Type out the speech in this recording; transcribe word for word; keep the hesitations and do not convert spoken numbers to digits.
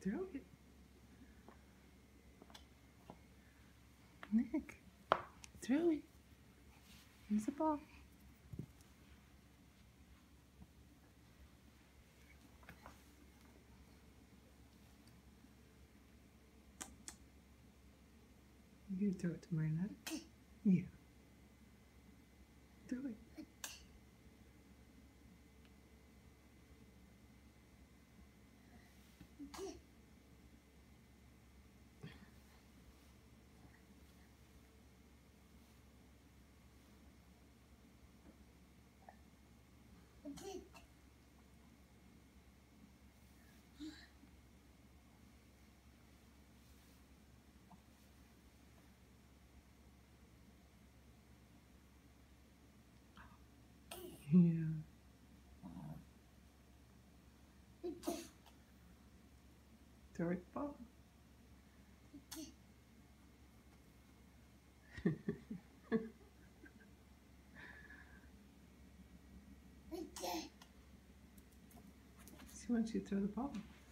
Throw it. Nick, throw it. Here's the ball. You can throw it to Marionette. Yeah. Throw it. Yeah. Throw it the ball. See, once you throw the ball.